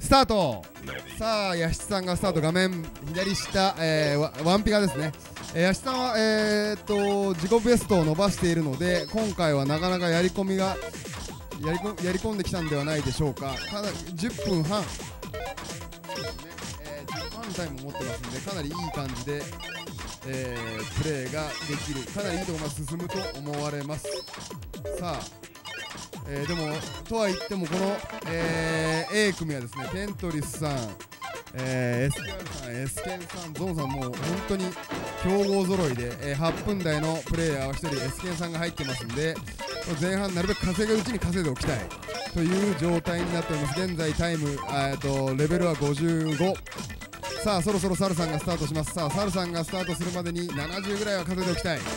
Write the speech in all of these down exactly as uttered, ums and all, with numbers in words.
スタート。さあヤシさんがスタート。画面左下、えー、ワ, ワンピガですね。えー、ヤシさんは、えー、っと自己ベストを伸ばしているので、今回はなかなかやり込みがやりこやり込んできたんではないでしょうか。かなりじゅっぷんはん、ねえー、じゅっぷんはんタイム持ってますので、かなりいい感じで、えー、プレーができる、かなりいいところまで進むと思われます。さあ、えー、でもとは言ってもこの、えー、A 組はですね、テントリスさん、えー、エスキューアール さん、エスケンさん、ゾンさん、もう本当に強豪揃いで、えー、はっぷん台のプレイヤーはひとりエスケンさんが入ってますんで、前半なるべく稼ぐうちに稼いでおきたいという状態になっております。現在タイム、えー、とレベルはごじゅうご。さあそろそろサルさんがスタートします。さあサルさんがスタートするまでにななじゅうぐらいは稼いでおきたい。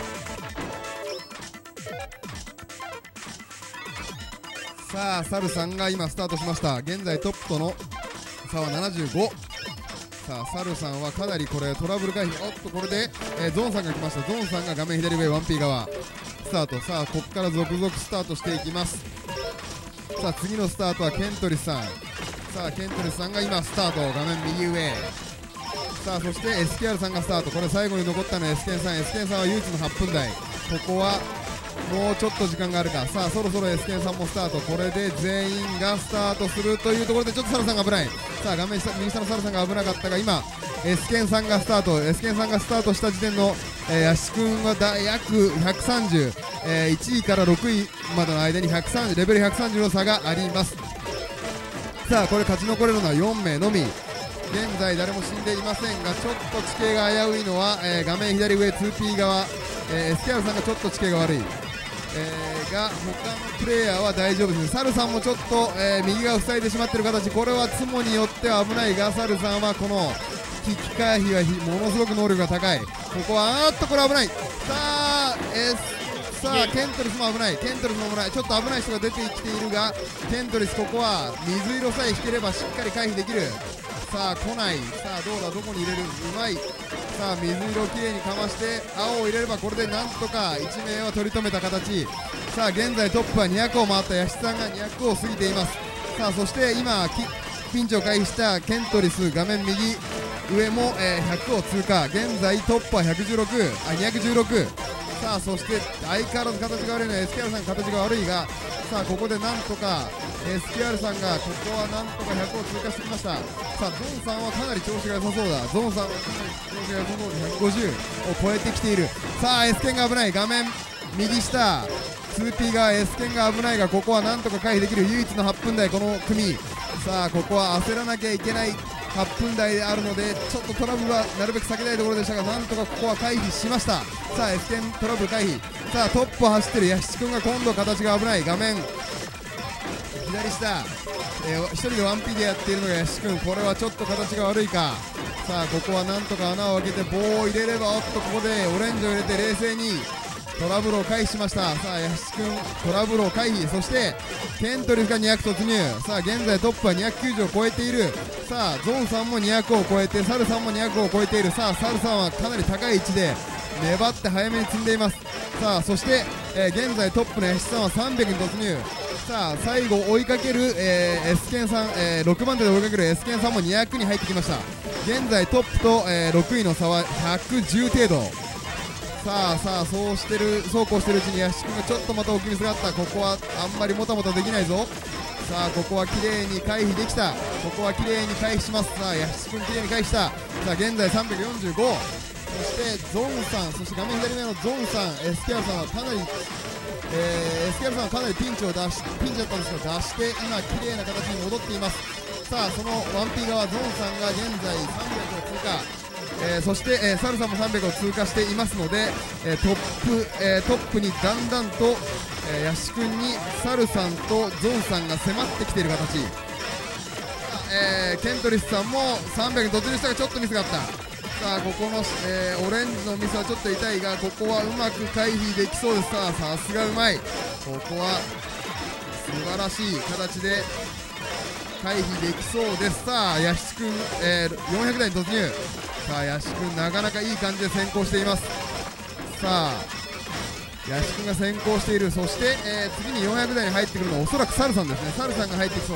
さあサルさんが今スタートしました。現在トップとの差はななじゅうご。さあサルさんはかなりこれトラブル回避。おっとこれで、えー、ゾンさんが来ました。ゾンさんが画面左上 ワンピー 側スタート。さあここから続々スタートしていきます。さあ次のスタートはケントリスさん。さあケントリスさんが今スタート、画面右上。さあそして エスケーアール さんがスタート。これ最後に残ったのは エスケンさん。 エスケンさんは唯一のはっぷん台。ここはもうちょっと時間があるか。さあそろそろ エスケンさんもスタート。これで全員がスタートするというところで、ちょっとサルさんが危ない。さあ画面下右下のサルさんが危なかったが、今エスケンさんがスタート。エスケンさんがスタートした時点の、えー、ヤシ君はだ約ひゃくさんじゅう、えー、いちいからろくいまでの間にひゃくさんじゅうレベルひゃくさんじゅうの差があります。さあこれ勝ち残れるのはよんめいのみ。現在誰も死んでいませんが、ちょっと地形が危ういのは、えー、画面左上 ツーピー 側、えー、エスケーアール さんがちょっと地形が悪い、えー、が他のプレイヤーは大丈夫です。サルさんもちょっと、えー、右が塞いでしまっている形。これはツモによっては危ないが、サルさんはこの危機回避はものすごく能力が高い。ここはあーっとこれ危ない。さあ、えーさあケントリスも危ない。ケントリスも危ない。ちょっと危ない人が出てきているが、ケントリスここは水色さえ引ければしっかり回避できる。さあ来ない。さあどうだ、どこに入れる。うまい。さあ水色をきれいにかまして青を入れれば、これでなんとかいち名は取り留めた形。さあ現在トップはにひゃくを回ったヤシさんがにひゃくを過ぎています。さあそして今ピンチを回避したケントリス、画面右上も、えー、ひゃくを通過。現在トップはひゃくじゅうろく、あにひゃくじゅうろく。さあそして相変わらず形が悪いのは エスケーアール さん、形が悪いが、さあここでなんとか エスケーアール さんがここはなんとかひゃくを通過してきました。さあゾンさんはかなり調子が良さそうだ。ゾンさんはかなり調子が良さそうでひゃくごじゅうを超えてきている。さあ エスケンが危ない。画面右下 ツーピー 側 エスケンが危ないが、ここはなんとか回避できる唯一のはっぷん台この組。さあここは焦らなきゃいけないはっぷん台であるので、ちょっとトラブルはなるべく避けたいところでしたが、なんとかここは回避しました。さあ エスケントラブル回避。さあトップを走ってるヤシチ君が今度形が危ない。画面左下、えー、ひとりで ワンピー でやっているのがヤシチ君。これはちょっと形が悪いか。さあここはなんとか穴を開けて棒を入れれば、おっとここでオレンジを入れて冷静にトラブルを回避しました。さあヤシ君トラブルを回避。そしてケントリスがにひゃく突入。さあ現在トップはにひゃくきゅうじゅうを超えている。さあゾンさんもにひゃくを超えて、サルさんもにひゃくを超えている。さあサルさんはかなり高い位置で粘って早めに積んでいます。さあそして、えー、現在トップのヤシさんはさんびゃくに突入。さあ最後追いかける、えー、エスケンさん、えー、ろくばん手で追いかけるエスケンさんもにひゃくに入ってきました。現在トップと、えー、ろくいの差はひゃくじゅう程度。さあさあそうしてるそうこうしてるうちにヤシ君がちょっとまた置きミスがあった。ここはあんまりもたもたできないぞ。さあここは綺麗に回避できた。ここは綺麗に回避します。さあヤシ君綺麗に回避した。さあ現在さんびゃくよんじゅうご。そしてゾンさん、そして画面左上のゾンさん、エスケーアール さんはかなり、えー、エスケーアール さんはかなりピンチを出しピンチだったんですが出して今綺麗な形に戻っています。さあその ワンピー 側ゾンさんが現在さんびゃくを通過。えー、そして、えー、サルさんもさんびゃくを通過していますので、えー、トップ、えー、トップにだんだんと、えー、ヤシ君にサルさんとゾンさんが迫ってきている形。えー、ケントリスさんもさんびゃくに突入したがちょっとミスがあった。さあここの、えー、オレンジのミスはちょっと痛いが、ここはうまく回避できそうです。さあさすがうまい。ここは素晴らしい形で回避できそうです。さあヤシ君、えー、よんひゃく台に突入。さあヤシ君なかなかいい感じで先行しています。さあヤシ君が先行している。そして、えー、次によんひゃく台に入ってくるのはおそらくサルさんですね。サルさんが入ってきそうだ。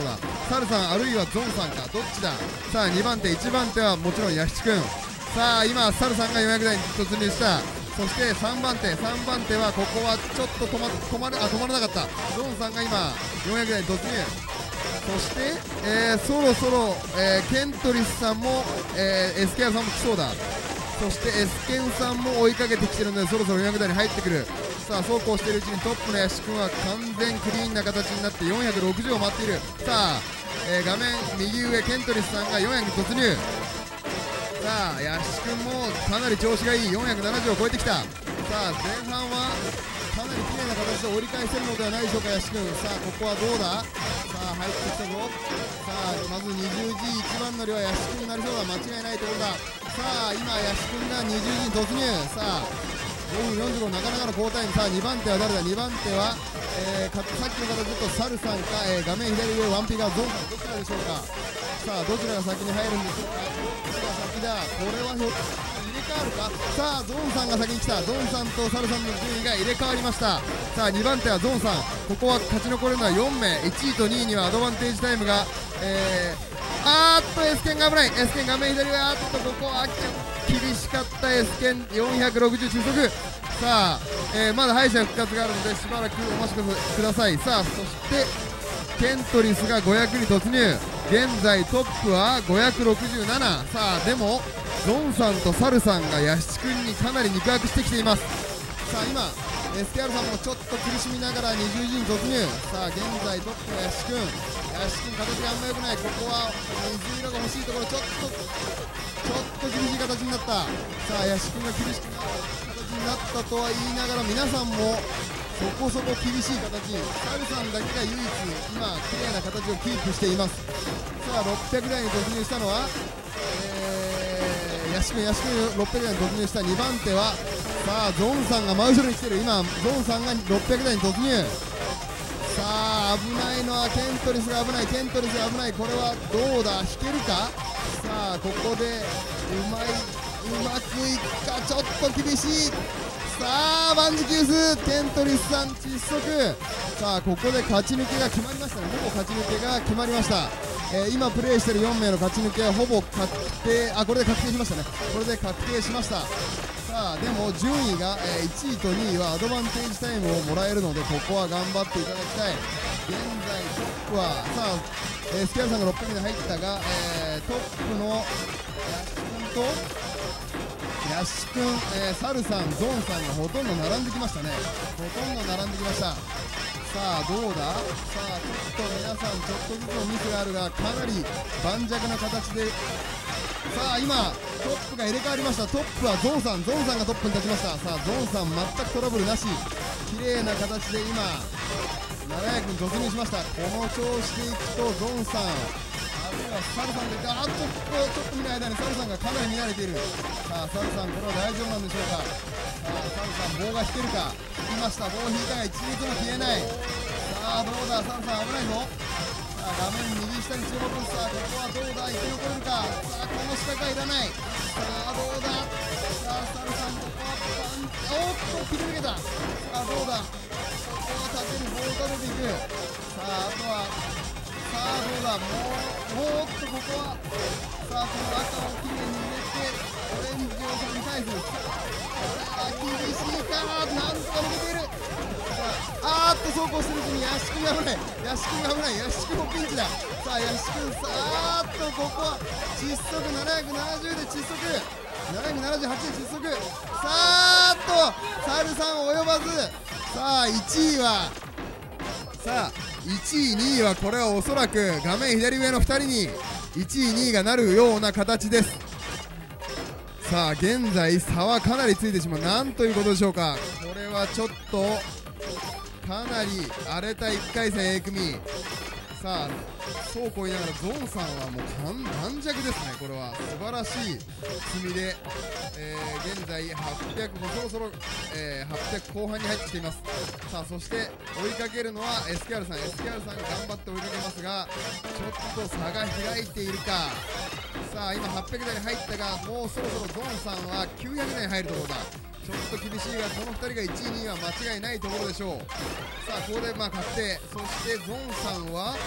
サルさんあるいはゾンさんか、どっちだ。さあにばん手、いちばん手はもちろんヤシチくん。さあ今サルさんがよんひゃくだいに突入した。そしてさんばん手、さんばん手はここはちょっと止ま止まるあ止まらなかった。ゾンさんが今よんひゃくだいに突入。そして、えー、そろそろ、えー、ケントリスさんも、えー、エスケアさんも来そうだ。そしてエスケンさんも追いかけてきてるのでそろそろよんひゃくだいに入ってくる。さあそうこうしているうちにトップのヤシ君は完全クリーンな形になってよんひゃくろくじゅうを待っている。さあ、えー、画面右上ケントリスさんがよんひゃく突入。さあヤシ君もかなり調子がいい。よんひゃくななじゅうを超えてきた。さあ前半はかなり綺麗な形で折り返せるのではないでしょうかヤシ君。さあここはどうだ。さあ入ってきたぞ。さあまず にじゅうジーいち 番乗りはヤシ君になりそうだ。間違いないところだ。さあ今ヤシ君がにじゅうジーに突入。さあごふんよんじゅうごなかなかの好タイム。さあにばん手は誰だ。にばん手は、えー、かさっきの形だとサルさんか、えー、画面左上ワンピがゾンさん、どちらでしょうか。さあどちらが先に入るんでしょうか。どちらが先だ。これはひょっ入れ替わるか。さあゾンさんが先に来た。ゾンさんとサルさんの順位が入れ替わりました。さあにばん手はゾンさん。ここは勝ち残れるのはよんめい。いちいとにいにはアドバンテージタイムが、えー、あーっとエスケンが危ない。エスケン画面左上、あーっとここは厳しかった。エスケンよんひゃくろくじゅう窒息。さあ、えー、まだ敗者復活があるのでしばらくお待ちください。さあそしてケントリスがごひゃくに突入。現在トップはごひゃくろくじゅうなな。さあでもゾンさんとサルさんがヤシチ君にかなり肉薄してきています。さあ今 エスケーアール さんもちょっと苦しみながらにじゅうジーに突入。さあ現在トップのヤシチ君。ヤシチ君形があんま良くない。ここは水色が欲しいところ。ちょっとちょっと厳しい形になった。さあヤシチ君が厳しくな形になったとは言いながら皆さんもそこそこ厳しい形。サルさんだけが唯一今綺麗な形をキープしています。さあろっぴゃくだいに突入したのは、えー、ヤシ君ヤシ君ろっぴゃくだいに突入したにばん手はさあゾンさんが真後ろに来てる。今ゾンさんがろっぴゃくだいに突入。さあ危ないのはケントリスが危ない。ケントリスが危ない。これはどうだ。引けるか。さあここでうまいうまくいくか。ちょっと厳しい。さあ万事休す。ケントリスさん窒息。さあここで勝ち抜けが決まりましたね。ほぼ勝ち抜けが決まりました。えー、今プレーしているよんめいの勝ち抜けはほぼ確定。あこれで確定しましたね。これで確定しました。さあでも順位が、えー、いちいとにいはアドバンテージタイムをもらえるのでここは頑張っていただきたい。現在トップはさあ、えー、スキャルさんがろっぴゃくに入ったが、えー、トップのヤシ君とヤシ君、えー、サルさん、ゾンさんがほとんど並んできましたね。ほとんど並んできました。さあどうだ。さあちょっと皆さんちょっとずつのミスがあるがかなり盤石な形で。さあ今トップが入れ替わりました。トップはゾンさん。ゾンさんがトップに立ちました。さあゾンさん全くトラブルなし綺麗な形で今ななひゃくに突入しました。この調子でいくとゾンさんあるいはサルさんであっとちょっと見ない間にサルさんがかなり見慣れている。さあサルさんこれは大丈夫なんでしょうか。さあサルさん棒が引けるか。引きました。棒を引いたが一律も消えない。さあどうだ。サルさん危ないぞ。さあ画面右下に注目。さあここはどうだ。生き残れるか。さあこの仕掛けはいらない。さあどうだ。さあサルさんここはパンおっと切り抜けた。さあどうだ。ここは立てる。棒を立てていく。さああとはさあどうだ。もうおっとここはさあこの赤をきれいに入れてオレンジを取り返す。さあ厳しいか。なんとか抜けている。あーっと走行してるうちにヤシ君が危ない。ヤシ君が危ない。ヤシ君もピンチだ。さあヤシ君さあーっとここは窒息ななひゃくななじゅうで窒息ななひゃくななじゅうはちで窒息。さあーっとサルさん及ばず。さあいちいはさあいちいにいはこれはおそらく画面左上のふたりにいちいにいがなるような形です。さあ現在差はかなりついてしまう。なんということでしょうか。これはちょっとかなり荒れたいっかいせん A 組。さあそうこう言いながらゾンさんはもう盤石ですね。これは素晴らしい積みで、えー、現在はっぴゃくもそろそろ、えー、はっぴゃくこう半に入ってきています。さあそして追いかけるのは エスケーアール さん。 エスケーアール さんが頑張って追いかけますがちょっと差が開いているか。さあ今はっぴゃくだいに入ったがもうそろそろゾンさんはきゅうひゃくだいに入るところだ。ちょっと厳しいがこのふたりがいちいにいは間違いないところでしょう。さあここでまあ確定。そしてゾンさんは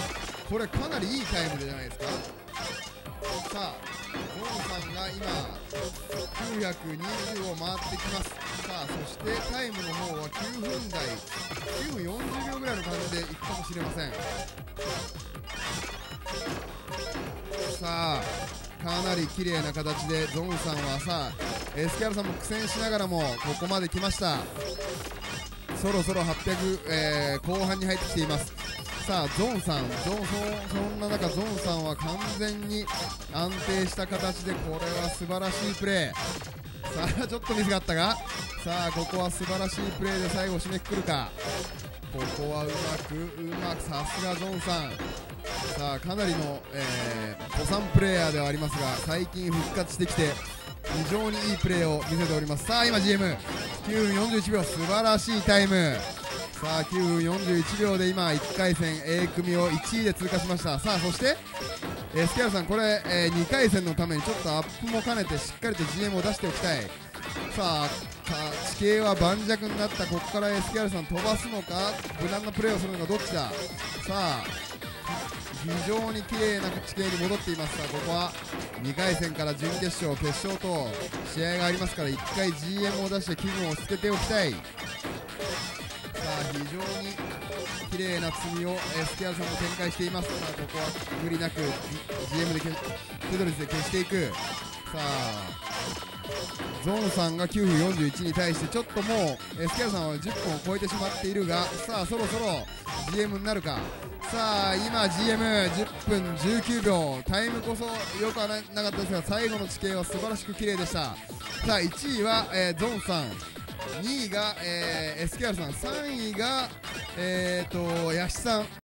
これかなりいいタイムじゃないですか。さあゾンさんが今きゅうひゃくにじゅうを回ってきます。さあそしてタイムの方はきゅうふん台きゅうふんよんじゅうびょうぐらいの感じでいくかもしれません。さあかなり綺麗な形でゾンさんはさあエスキャルさんも苦戦しながらもここまで来ました。そろそろはっぴゃく、えー、後半に入ってきています。さあゾンさんゾン そ, そんな中ゾンさんは完全に安定した形でこれは素晴らしいプレー。さあちょっとミスがあったがさあここは素晴らしいプレーで最後締めくくるか。ここはうまくうまくさすがゾンさん。さあかなりの、えー、古参プレーヤーではありますが最近復活してきて非常にいいプレーを見せております。さあ今 ジーエムきゅうふんよんじゅういちびょう素晴らしいタイム。さあきゅうふんよんじゅういちびょうで今いっかい戦 A 組をいちいで通過しました。さあそしてえー、スキャルさんこれ、えー、にかい戦のためにちょっとアップも兼ねてしっかりと ジーエム を出しておきたい。さあ地形は盤石になった。ここからエスキャルさん飛ばすのか無難なプレーをするのかどっちだ。さあ非常に綺麗な地形に戻っています。さあここはにかい戦から準決勝決勝と試合がありますからいっかい ジーエム を出して気分をつけておきたい。さあ非常に綺麗な積みをエスキャルさんも展開しています。さあここは無理なく ジーエム でテドリスで消していく。さあゾンさんがきゅうふんよんじゅういちに対してちょっともうエスキャルさんはじゅっぷんを超えてしまっているがさあそろそろ ジーエム になるか。さあ今 ジーエムじゅっぷんじゅうきゅうびょうタイムこそ良くはなかったですが最後の地形は素晴らしく綺麗でした。さあいちいは、えー、ゾンさんにいが、えー、エスキャルさんさんいがえーとヤシさん